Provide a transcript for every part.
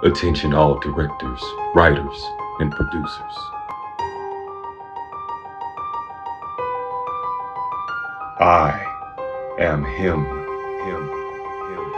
Attention all directors, writers, and producers. I am him, him, him.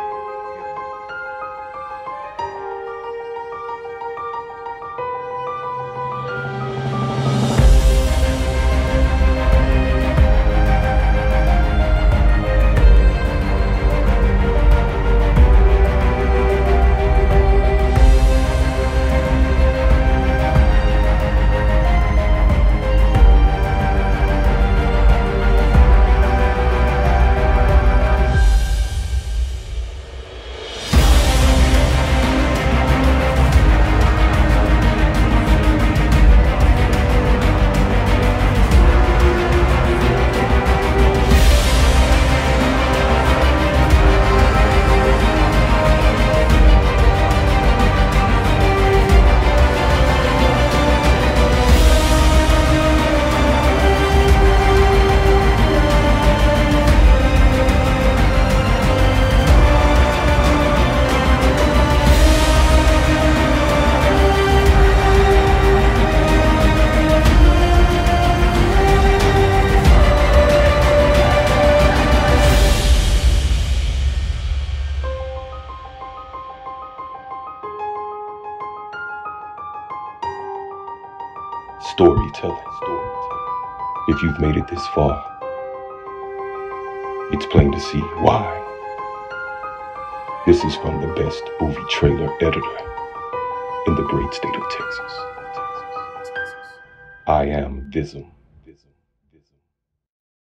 Storytelling. If you've made it this far, it's plain to see why. This is from the best movie trailer editor in the great state of Texas. I am Vism.